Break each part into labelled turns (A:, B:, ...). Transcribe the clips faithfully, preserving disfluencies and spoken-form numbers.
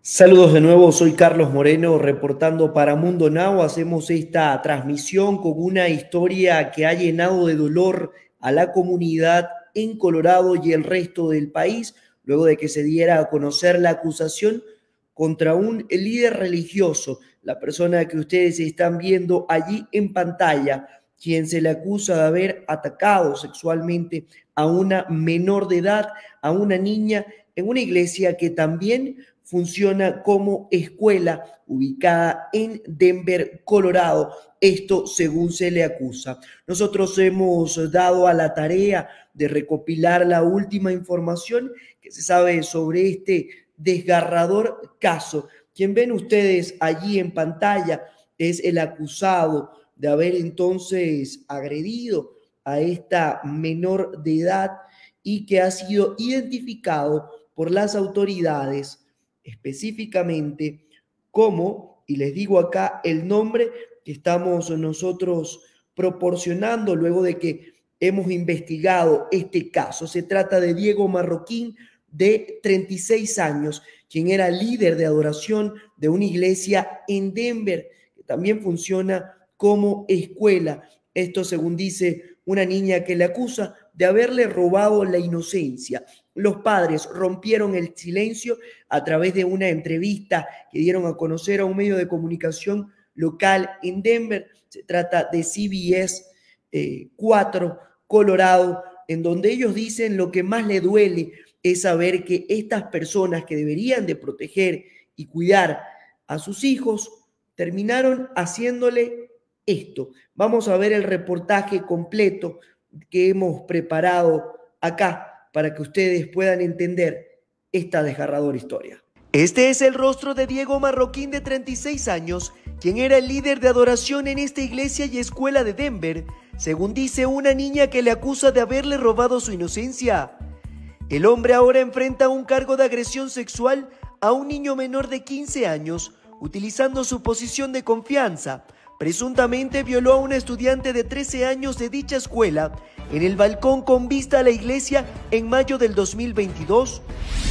A: Saludos de nuevo, soy Carlos Moreno reportando para Mundo Now. Hacemos esta transmisión con una historia que ha llenado de dolor a la comunidad en Colorado y el resto del país, luego de que se diera a conocer la acusación contra un líder religioso, la persona que ustedes están viendo allí en pantalla, quien se le acusa de haber atacado sexualmente a una menor de edad, a una niña, en una iglesia que también funciona como escuela ubicada en Denver, Colorado. Esto según se le acusa. Nosotros hemos dado a la tarea de recopilar la última información que se sabe sobre este desgarrador caso. Quien ven ustedes allí en pantalla es el acusado de haber entonces agredido a esta menor de edad y que ha sido identificado por las autoridades específicamente como, y les digo acá el nombre que estamos nosotros proporcionando luego de que hemos investigado este caso. Se trata de Diego Marroquín, de treinta y seis años, quien era líder de adoración de una iglesia en Denver, que también funciona como escuela. Esto según dice una niña que le acusa de haberle robado la inocencia. Los padres rompieron el silencio a través de una entrevista que dieron a conocer a un medio de comunicación local en Denver. Se trata de C B S eh, cuatro Colorado, en donde ellos dicen lo que más le duele es saber que estas personas que deberían de proteger y cuidar a sus hijos terminaron haciéndole esto. Vamos a ver el reportaje completo que hemos preparado acá para que ustedes puedan entender esta desgarradora historia. Este es el rostro de Diego Marroquín, de treinta y seis años, quien era el líder de adoración en esta iglesia y escuela de Denver, según dice una niña que le acusa de haberle robado su inocencia. El hombre ahora enfrenta un cargo de agresión sexual a un niño menor de quince años, utilizando su posición de confianza. Presuntamente violó a una estudiante de trece años de dicha escuela en el balcón con vista a la iglesia en mayo del dos mil veintidós.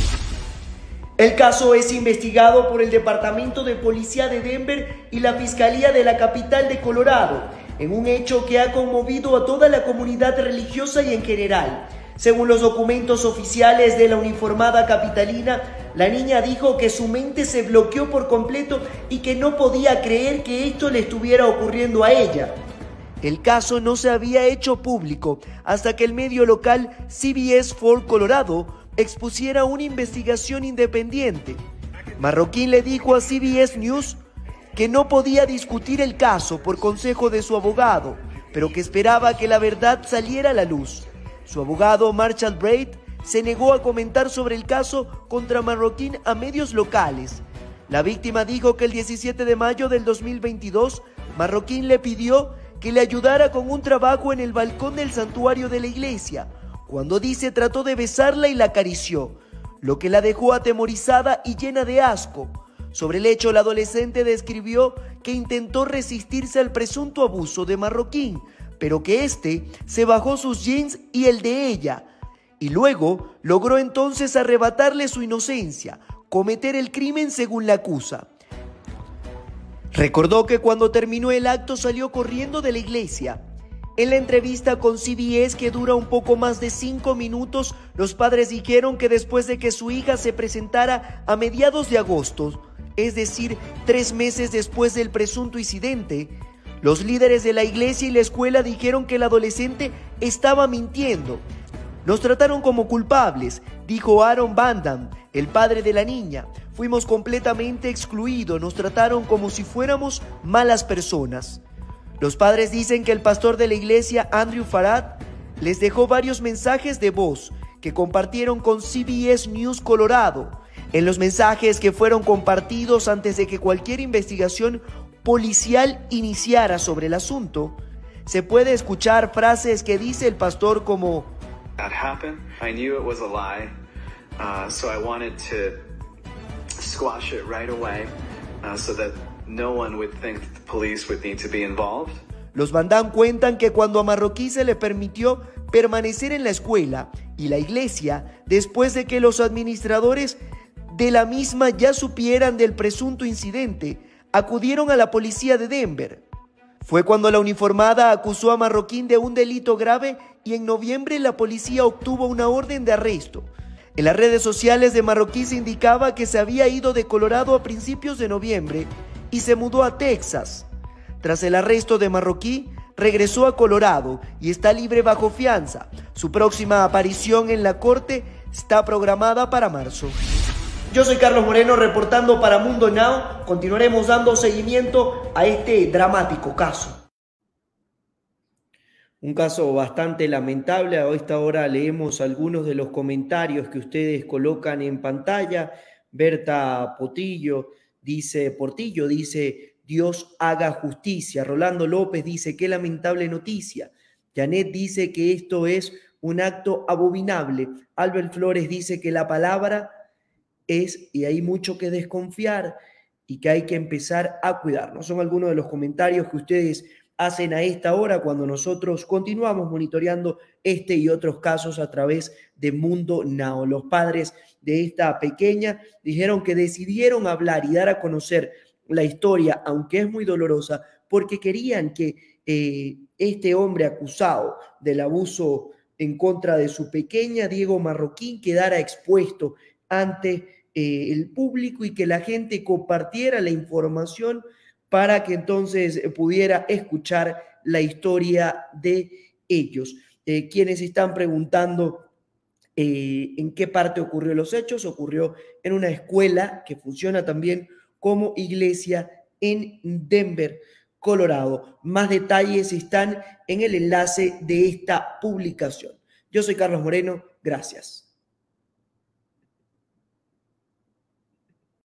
A: El caso es investigado por el Departamento de Policía de Denver y la Fiscalía de la capital de Colorado, en un hecho que ha conmovido a toda la comunidad religiosa y en general. Según los documentos oficiales de la uniformada capitalina, la niña dijo que su mente se bloqueó por completo y que no podía creer que esto le estuviera ocurriendo a ella. El caso no se había hecho público hasta que el medio local C B S cuatro Colorado expusiera una investigación independiente. Marroquín le dijo a C B S News que no podía discutir el caso por consejo de su abogado, pero que esperaba que la verdad saliera a la luz. Su abogado, Marshall Braid, se negó a comentar sobre el caso contra Marroquín a medios locales. La víctima dijo que el diecisiete de mayo del dos mil veintidós, Marroquín le pidió que le ayudara con un trabajo en el balcón del santuario de la iglesia. Cuando dice trató de besarla y la acarició, lo que la dejó atemorizada y llena de asco. Sobre el hecho, la adolescente describió que intentó resistirse al presunto abuso de Marroquín, pero que éste se bajó sus jeans y el de ella, y luego logró entonces arrebatarle su inocencia, cometer el crimen según la acusa. Recordó que cuando terminó el acto salió corriendo de la iglesia. En la entrevista con C B S, que dura un poco más de cinco minutos, los padres dijeron que después de que su hija se presentara a mediados de agosto, es decir, tres meses después del presunto incidente, los líderes de la iglesia y la escuela dijeron que el adolescente estaba mintiendo. Nos trataron como culpables, dijo Aaron Bandam, el padre de la niña. Fuimos completamente excluidos, nos trataron como si fuéramos malas personas. Los padres dicen que el pastor de la iglesia, Andrew Farad, les dejó varios mensajes de voz que compartieron con C B S News Colorado. En los mensajes que fueron compartidos antes de que cualquier investigación policial iniciara sobre el asunto, se puede escuchar frases que dice el pastor como:
B: That happened. I knew it was a lie, uh, so I wanted to squash it right away, uh, so that no one would think that the police would need to be involved.
A: Los Bandam cuentan que cuando a Marroquín se le permitió permanecer en la escuela y la iglesia, después de que los administradores de la misma ya supieran del presunto incidente, acudieron a la policía de Denver. Fue cuando la uniformada acusó a Marroquín de un delito grave y en noviembre la policía obtuvo una orden de arresto. En las redes sociales de Marroquín se indicaba que se había ido de Colorado a principios de noviembre y se mudó a Texas. Tras el arresto de Marroquín, regresó a Colorado y está libre bajo fianza. Su próxima aparición en la corte está programada para marzo. Yo soy Carlos Moreno reportando para Mundo Now. Continuaremos dando seguimiento a este dramático caso. Un caso bastante lamentable. A esta hora leemos algunos de los comentarios que ustedes colocan en pantalla. Berta Potillo dice, Portillo dice, Dios haga justicia. Rolando López dice, qué lamentable noticia. Janet dice que esto es un acto abominable. Albert Flores dice que la palabra es, y hay mucho que desconfiar y que hay que empezar a cuidarnos. Son algunos de los comentarios que ustedes hacen a esta hora cuando nosotros continuamos monitoreando este y otros casos a través de Mundo Now. Los padres de esta pequeña dijeron que decidieron hablar y dar a conocer la historia, aunque es muy dolorosa, porque querían que eh, este hombre acusado del abuso en contra de su pequeña, Diego Marroquín, quedara expuesto ante eh, el público y que la gente compartiera la información para que entonces pudiera escuchar la historia de ellos. Eh, quienes están preguntando eh, en qué parte ocurrió los hechos, ocurrió en una escuela que funciona también como iglesia en Denver, Colorado. Más detalles están en el enlace de esta publicación. Yo soy Carlos Moreno, gracias.